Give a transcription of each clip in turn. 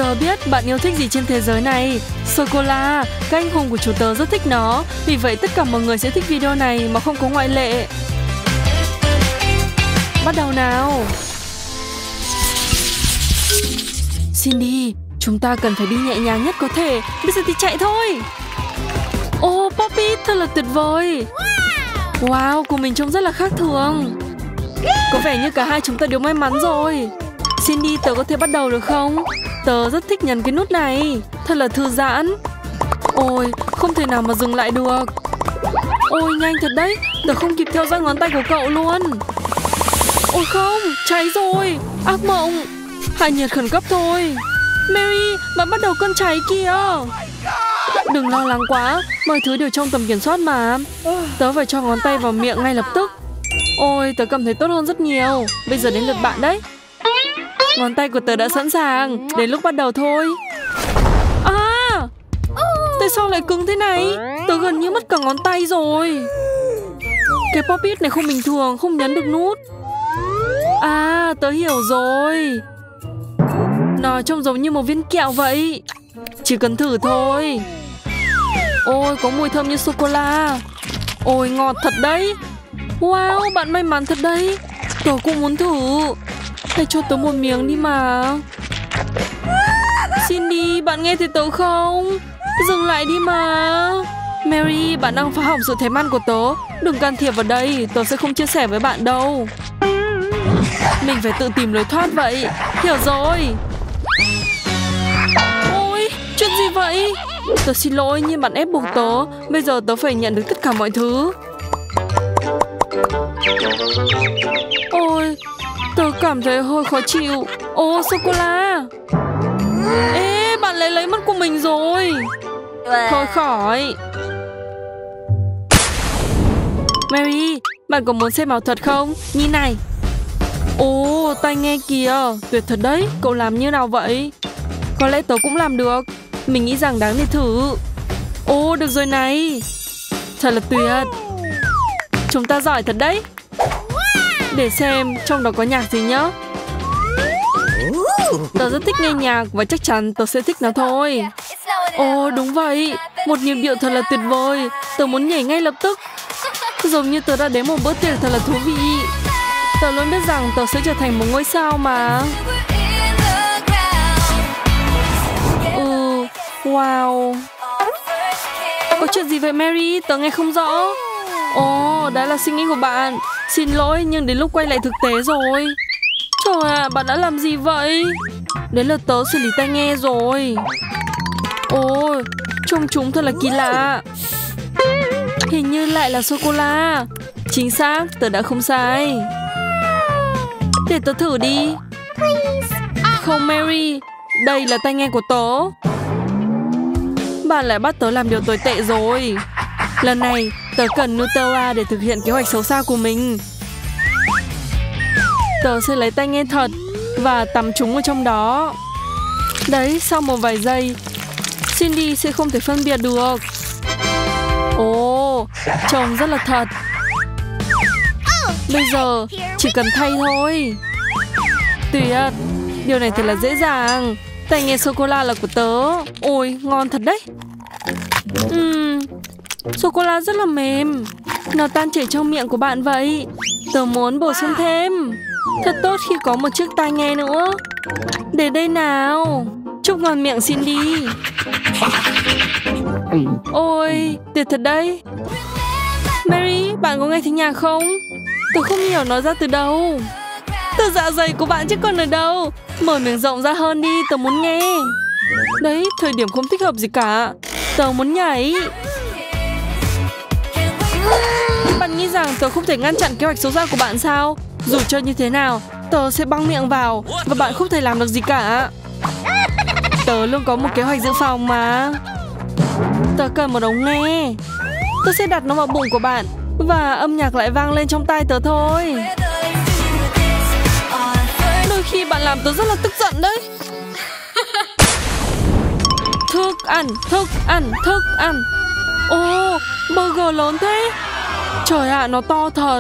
Tớ biết bạn yêu thích gì trên thế giới này. Sô-cô-la, các anh hùng của chú tớ rất thích nó. Vì vậy tất cả mọi người sẽ thích video này mà không có ngoại lệ. Bắt đầu nào. Cindy, chúng ta cần phải đi nhẹ nhàng nhất có thể. Bây giờ thì chạy thôi. Ô, Poppy, thật là tuyệt vời. Wow, của mình trông rất là khác thường. Có vẻ như cả hai chúng ta đều may mắn rồi. Cindy, tớ có thể bắt đầu được không? Tớ rất thích nhấn cái nút này. Thật là thư giãn. Ôi, không thể nào mà dừng lại được. Ôi, nhanh thật đấy. Tớ không kịp theo dõi ngón tay của cậu luôn. Ôi không, cháy rồi. Ác mộng. Hạ nhiệt khẩn cấp thôi. Mary, bạn bắt đầu cơn cháy kìa. Đừng lo lắng quá. Mọi thứ đều trong tầm kiểm soát mà. Tớ phải cho ngón tay vào miệng ngay lập tức. Ôi, tớ cảm thấy tốt hơn rất nhiều. Bây giờ đến lượt bạn đấy. Ngón tay của tớ đã sẵn sàng. Đến lúc bắt đầu thôi. À, tại sao lại cứng thế này? Tớ gần như mất cả ngón tay rồi. Cái pop-it này không bình thường. Không nhấn được nút. À, tớ hiểu rồi. Nó trông giống như một viên kẹo vậy. Chỉ cần thử thôi. Ôi, có mùi thơm như sô-cô-la. Ôi, ngọt thật đấy. Wow, bạn may mắn thật đấy. Tớ cũng muốn thử. Hãy cho tớ một miếng đi mà. Cindy, bạn nghe thấy tớ không? Dừng lại đi mà. Mary, bạn đang phá hỏng sự thèm ăn của tớ. Đừng can thiệp vào đây. Tớ sẽ không chia sẻ với bạn đâu. Mình phải tự tìm lối thoát vậy. Hiểu rồi. Ôi, chuyện gì vậy? Tớ xin lỗi nhưng bạn ép buộc tớ. Bây giờ tớ phải nhận được tất cả mọi thứ. Ôi, tớ cảm thấy hơi khó chịu. Ô, sô-cô-la. Ê, bạn lấy mất của mình rồi. Thôi khỏi. Mary, bạn có muốn xem ảo thuật không? Nhìn này. Ồ, tai nghe kìa. Tuyệt thật đấy. Cậu làm như nào vậy? Có lẽ tớ cũng làm được. Mình nghĩ rằng đáng để thử. Ồ, được rồi này. Thật là tuyệt. Chúng ta giỏi thật đấy. Để xem trong đó có nhạc gì nhá. Tớ rất thích nghe nhạc và chắc chắn tớ sẽ thích nó thôi. Ồ, đúng vậy. Một nhịp điệu thật là tuyệt vời. Tớ muốn nhảy ngay lập tức. Giống như tớ đã đến một bữa tiệc thật là thú vị. Tớ luôn biết rằng tớ sẽ trở thành một ngôi sao mà. Wow. Có chuyện gì vậy Mary? Tớ nghe không rõ. Ồ, đó là suy nghĩ của bạn. Xin lỗi nhưng đến lúc quay lại thực tế rồi. Trời ạ, bạn đã làm gì vậy? Đến lượt tớ xử lý tai nghe rồi. Ôi, trông chúng thật là kỳ lạ. Hình như lại là sô-cô-la. Chính xác, tớ đã không sai. Để tớ thử đi. Không Mary, đây là tai nghe của tớ. Bạn lại bắt tớ làm điều tồi tệ rồi. Lần này tớ cần Nutella để thực hiện kế hoạch xấu xa của mình. Tớ sẽ lấy tai nghe thật và tắm chúng ở trong đó. Đấy, sau một vài giây Cindy sẽ không thể phân biệt được. Ồ, trông rất là thật. Bây giờ chỉ cần thay thôi. Tuyệt. Điều này thật là dễ dàng. Tai nghe sô-cô-la là của tớ. Ôi, ngon thật đấy. Sô-cô-la rất là mềm. Nó tan chảy trong miệng của bạn vậy. Tớ muốn bổ sung thêm. Thật tốt khi có một chiếc tai nghe nữa. Để đây nào. Chúc ngon miệng Cindy. Ôi, tuyệt thật đấy. Mary, bạn có nghe thấy nhạc không? Tớ không hiểu nó ra từ đâu. Từ dạ dày của bạn chứ còn ở đâu. Mở miệng rộng ra hơn đi, tớ muốn nghe. Đấy, thời điểm không thích hợp gì cả. Tớ muốn nhảy. Bạn nghĩ rằng tớ không thể ngăn chặn kế hoạch xấu xa của bạn sao? Dù cho như thế nào, tớ sẽ băng miệng vào và bạn không thể làm được gì cả. Tớ luôn có một kế hoạch dự phòng mà. Tớ cần một ống nghe. Tớ sẽ đặt nó vào bụng của bạn và âm nhạc lại vang lên trong tai tớ thôi. Đôi khi bạn làm tớ rất là tức giận đấy. Thức ăn, thức ăn, thức ăn. Ồ, burger lớn thế. Trời ạ, nó to thật.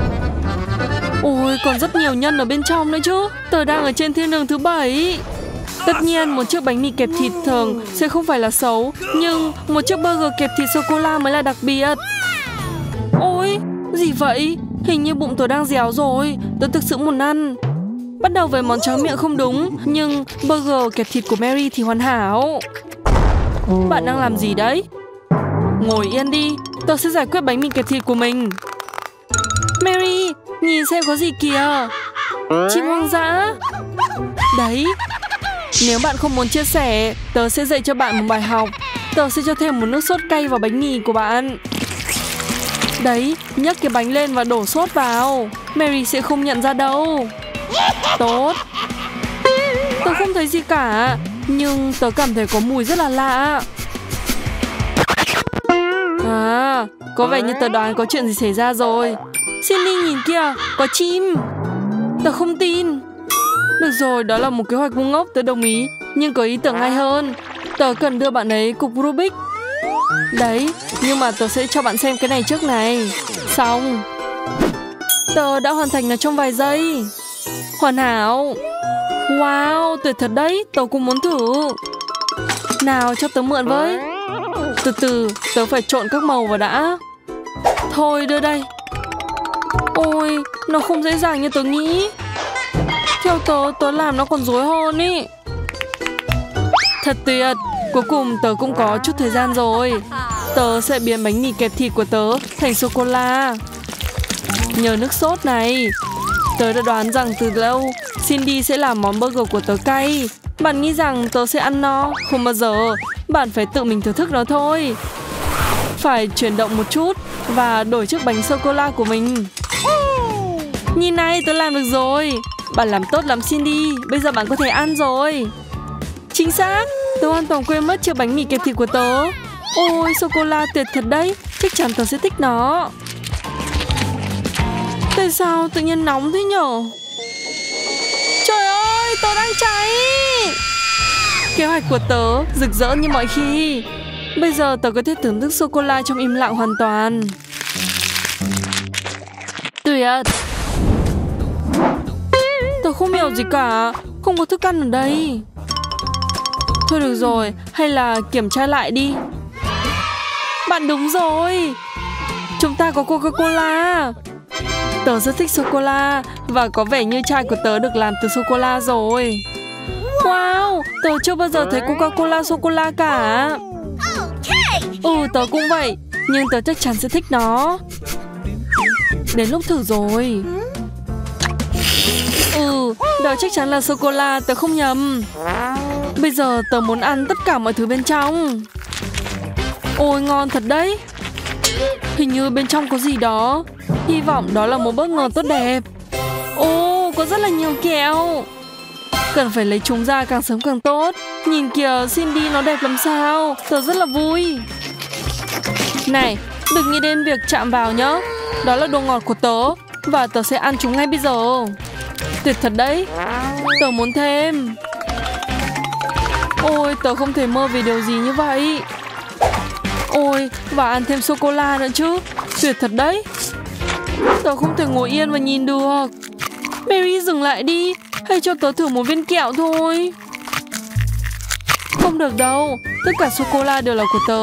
Ôi, còn rất nhiều nhân ở bên trong nữa chứ. Tớ đang ở trên thiên đường thứ 7. Tất nhiên một chiếc bánh mì kẹp thịt thường sẽ không phải là xấu, nhưng một chiếc burger kẹp thịt sô-cô-la mới là đặc biệt. Ôi, gì vậy? Hình như bụng tớ đang réo rồi, tớ thực sự muốn ăn. Bắt đầu với món tráng miệng không đúng, nhưng burger kẹp thịt của Mary thì hoàn hảo. Bạn đang làm gì đấy? Ngồi yên đi, tớ sẽ giải quyết bánh mì kẹp thịt của mình. Mary, nhìn xem có gì kìa. Chim hoang dã. Đấy, nếu bạn không muốn chia sẻ, tớ sẽ dạy cho bạn một bài học. Tớ sẽ cho thêm một nước sốt cay vào bánh mì của bạn. Đấy, nhấc cái bánh lên và đổ sốt vào. Mary sẽ không nhận ra đâu. Tốt. Tớ không thấy gì cả, nhưng tớ cảm thấy có mùi rất là lạ. À, có vẻ như tớ đoán có chuyện gì xảy ra rồi. Cindy nhìn kìa, có chim. Tớ không tin. Được rồi, đó là một kế hoạch ngu ngốc, tớ đồng ý. Nhưng có ý tưởng hay hơn. Tớ cần đưa bạn ấy cục Rubik. Đấy, nhưng mà tớ sẽ cho bạn xem cái này trước này. Xong. Tớ đã hoàn thành nó trong vài giây. Hoàn hảo. Wow, tuyệt thật đấy, tớ cũng muốn thử. Nào, cho tớ mượn với. Từ từ, tớ phải trộn các màu vào đã. Thôi, đưa đây. Ôi, nó không dễ dàng như tớ nghĩ. Theo tớ làm nó còn rối hơn ý. Thật tuyệt, cuối cùng tớ cũng có chút thời gian rồi. Tớ sẽ biến bánh mì kẹp thịt của tớ thành sô-cô-la. Nhờ nước sốt này. Tớ đã đoán rằng từ lâu Cindy sẽ làm món burger của tớ cay. Bạn nghĩ rằng tớ sẽ ăn no? Không bao giờ. Bạn phải tự mình thưởng thức nó thôi. Phải chuyển động một chút và đổi chiếc bánh sô-cô-la của mình. Nhìn này, tớ làm được rồi. Bạn làm tốt lắm Cindy. Bây giờ bạn có thể ăn rồi. Chính xác. Tớ hoàn toàn quên mất chiếc bánh mì kẹp thịt của tớ. Ôi, sô-cô-la tuyệt thật đấy. Chắc chắn tớ sẽ thích nó. Tại sao tự nhiên nóng thế nhở? Trời ơi, tớ đang cháy. Kế hoạch của tớ rực rỡ như mọi khi. Bây giờ tớ có thể thưởng thức sô-cô-la trong im lặng hoàn toàn. Tuyệt. Tớ không hiểu gì cả. Không có thức ăn ở đây. Thôi được rồi, hay là kiểm tra lại đi. Bạn đúng rồi. Chúng ta có Coca-Cola. Tớ rất thích sô-cô-la. Và có vẻ như chai của tớ được làm từ sô-cô-la rồi. Wow, tớ chưa bao giờ thấy Coca-Cola sô-cô-la cả. Tớ cũng vậy. Nhưng tớ chắc chắn sẽ thích nó. Đến lúc thử rồi. Đó chắc chắn là sô-cô-la, tớ không nhầm. Bây giờ tớ muốn ăn tất cả mọi thứ bên trong. Ôi, ngon thật đấy. Hình như bên trong có gì đó. Hy vọng đó là một bất ngờ tốt đẹp. Ồ, có rất là nhiều kẹo. Cần phải lấy chúng ra càng sớm càng tốt. Nhìn kìa, Cindy nó đẹp làm sao. Tớ rất là vui. Này, đừng nghĩ đến việc chạm vào nhá. Đó là đồ ngọt của tớ. Và tớ sẽ ăn chúng ngay bây giờ. Tuyệt thật đấy. Tớ muốn thêm. Ôi, tớ không thể mơ về điều gì như vậy. Ôi, và ăn thêm sô-cô-la nữa chứ. Tuyệt thật đấy. Tớ không thể ngồi yên và nhìn được. Mary dừng lại đi. Hãy cho tớ thử một viên kẹo thôi. Không được đâu. Tất cả sô-cô-la đều là của tớ.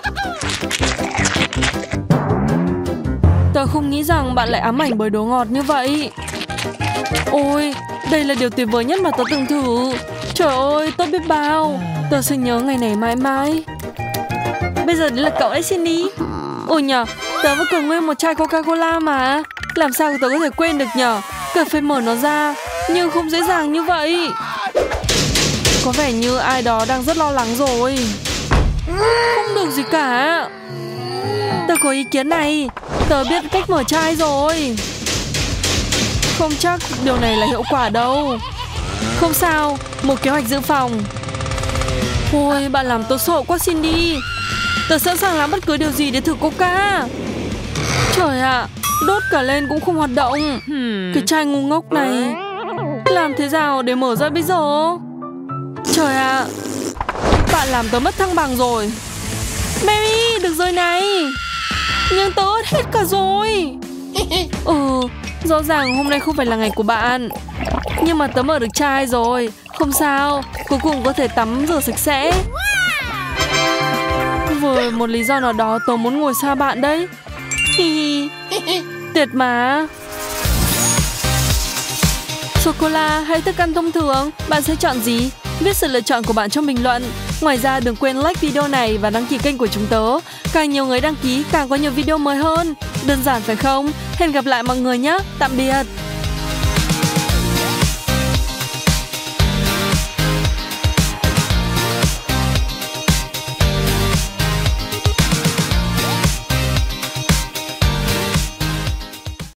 Tớ không nghĩ rằng bạn lại ám ảnh bởi đồ ngọt như vậy. Ôi, đây là điều tuyệt vời nhất mà tớ từng thử. Trời ơi, tốt biết bao. Tớ sẽ nhớ ngày này mãi mãi. Bây giờ đến là cậu đấy Cindy. Ôi nhờ, tớ vẫn còn nguyên một chai Coca-Cola mà. Làm sao tớ có thể quên được nhờ. Cần phải mở nó ra. Nhưng không dễ dàng như vậy. Có vẻ như ai đó đang rất lo lắng rồi. Không được gì cả. Tớ có ý kiến này. Tớ biết cách mở chai rồi. Không chắc điều này là hiệu quả đâu. Không sao, một kế hoạch dự phòng. Ôi, bạn làm tớ sợ quá Cindy. Tớ sẵn sàng làm bất cứ điều gì để thử Coca. Trời ạ, đốt cả lên cũng không hoạt động. Cái chai ngu ngốc này. Làm thế nào để mở ra bây giờ? Trời ạ, bạn làm tớ mất thăng bằng rồi. Mary, được rồi này. Nhưng tớ hết cả rồi. Rõ ràng hôm nay không phải là ngày của bạn. Nhưng mà tớ mở được chai rồi. Không sao, cuối cùng có thể tắm rửa sạch sẽ. Vì một lý do nào đó tôi muốn ngồi xa bạn đấy. Hi hi. Tuyệt mà. Sô-cô-la hay thức ăn thông thường, bạn sẽ chọn gì? Viết sự lựa chọn của bạn trong bình luận. Ngoài ra đừng quên like video này và đăng ký kênh của chúng tớ. Càng nhiều người đăng ký càng có nhiều video mới hơn. Đơn giản phải không? Hẹn gặp lại mọi người nhé. Tạm biệt.